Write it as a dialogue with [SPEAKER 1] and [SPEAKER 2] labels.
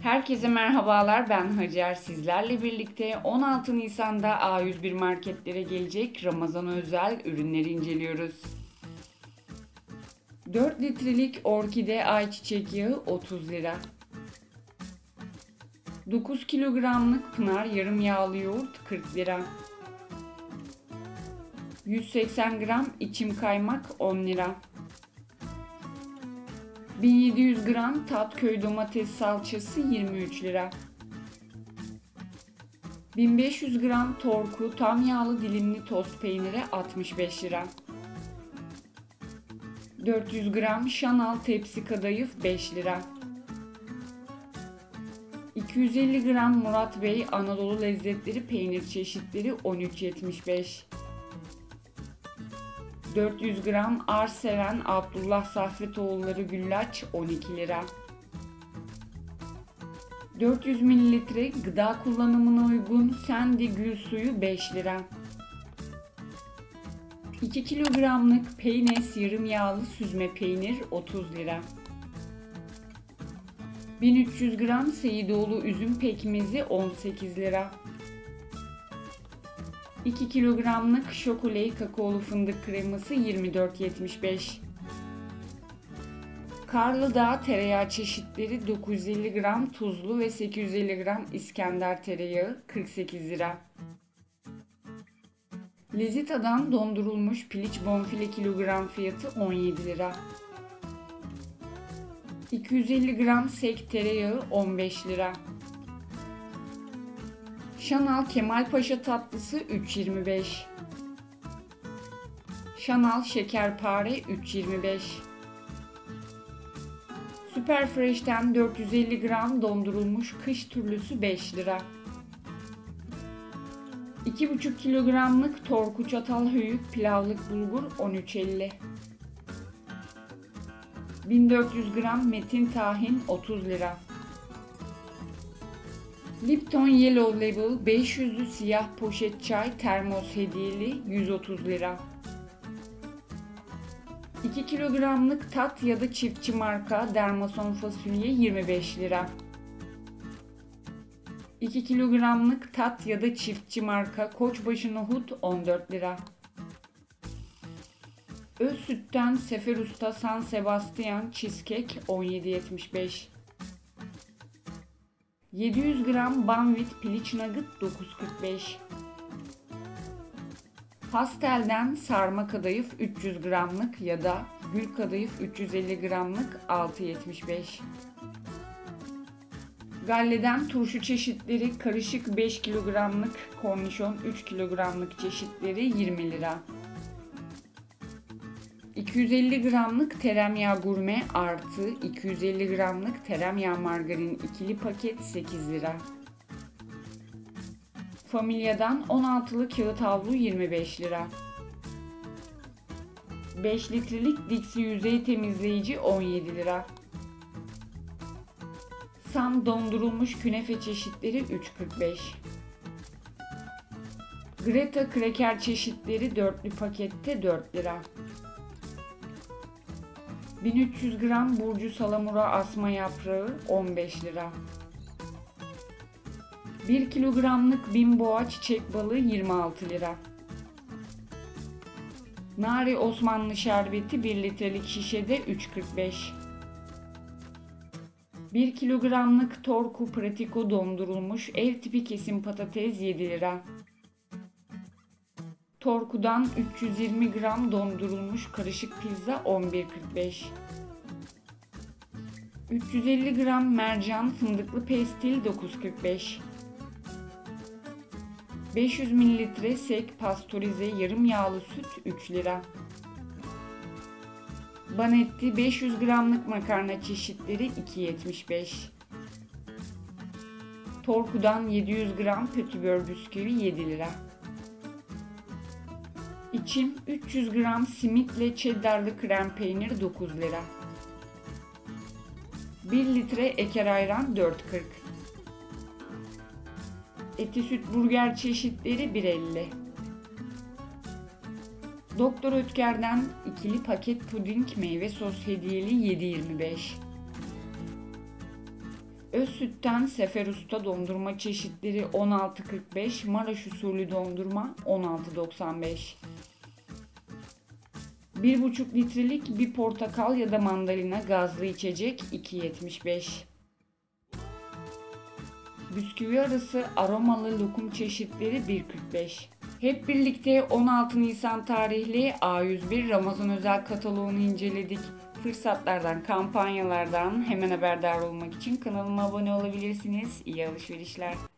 [SPEAKER 1] Herkese merhabalar, ben Hacer. Sizlerle birlikte 16 Nisan'da A101 marketlere gelecek Ramazan özel ürünleri inceliyoruz. 4 litrelik orkide ayçiçek yağı 30 lira. 9 kilogramlık Pınar yarım yağlı yoğurt 40 lira. 180 gram içim kaymak 10 lira. 1700 gram Tatköy domates salçası 23 lira. 1500 gram Torku tam yağlı dilimli tost peyniri 65 lira. 400 gram Şanal tepsi kadayıf 5 lira. 250 gram Murat Bey Anadolu lezzetleri peynir çeşitleri 13.75. 400 gram Arseven Abdullah Saffetoğulları güllaç 12 lira. 400 mililitre gıda kullanımına uygun Sendi gül suyu 5 lira. 2 kilogramlık Peynes yarım yağlı süzme peynir 30 lira. 1300 gram Seyidoğlu üzüm pekmezi 18 lira. 2 kilogramlık Şokoley kakaolu fındık kreması 24.75. Karlıdağ tereyağı çeşitleri 950 gram tuzlu ve 850 gram İskender tereyağı 48 lira. Lezita'dan dondurulmuş piliç bonfile kilogram fiyatı 17 lira. 250 gram sek tereyağı 15 lira. Şanal Kemalpaşa tatlısı 3.25. Şanal şekerpare 3.25. Superfresh'ten 450 gram dondurulmuş kış türlüsü 5 lira. 2,5 kilogramlık Torku çatal höyük pilavlık bulgur 13.50. 1400 gram Metin tahin 30 lira. Lipton Yellow Label 500'lü siyah poşet çay termos hediyeli 130 lira. 2 kilogramlık tat ya da çiftçi marka dermason fasulye 25 lira. 2 kilogramlık tat ya da çiftçi marka koçbaşı nohut 14 lira. Öz sütten Sefer Usta San Sebastian cheesecake 17.75. 700 gram Banvit piliç nugget 9.45. Pastel'den sarma kadayıf 300 gramlık ya da gül kadayıf 350 gramlık 6.75. Galle'den turşu çeşitleri karışık 5 kilogramlık kornişon 3 kilogramlık çeşitleri 20 lira. 250 gramlık teremyağı gurme artı 250 gramlık teremyağı margarin ikili paket 8 lira. Familya'dan 16'lı kağıt havlu 25 lira. 5 litrelik Dixi yüzey temizleyici 17 lira. Sam dondurulmuş künefe çeşitleri 3.45. Greta kreker çeşitleri dörtlü pakette 4 lira. 1300 gram Burcu Salamura asma yaprağı 15 lira. 1 kilogramlık Bimboğa çiçek balığı 26 lira. Nari Osmanlı şerbeti 1 litrelik şişede 3.45. 1 kilogramlık Torku Pratiko dondurulmuş ev tipi kesim patates 7 lira. Torku'dan 320 gram dondurulmuş karışık pizza 11.45. 350 gram mercan fındıklı pestil 9.45. 500 mililitre sek pastörize yarım yağlı süt 3 lira. Banetti 500 gramlık makarna çeşitleri 2.75. Torku'dan 700 gram pötibör bisküvi 7 lira. İçim 300 gram simitle cheddarlı krem peynir 9 lira. 1 litre eker ayran 4.40. Eti süt burger çeşitleri 1.50. Doktor Ötker'den ikili paket puding meyve sos hediyeli 7.25. Öz sütten Sefer Usta dondurma çeşitleri 16.45, Maraş usulü dondurma 16.95. 1,5 litrelik bir portakal ya da mandalina gazlı içecek 2.75. Bisküvi arası aromalı lokum çeşitleri 1.45. Hep birlikte 16 Nisan tarihli A101 Ramazan özel kataloğunu inceledik. Fırsatlardan, kampanyalardan hemen haberdar olmak için kanalıma abone olabilirsiniz. İyi alışverişler.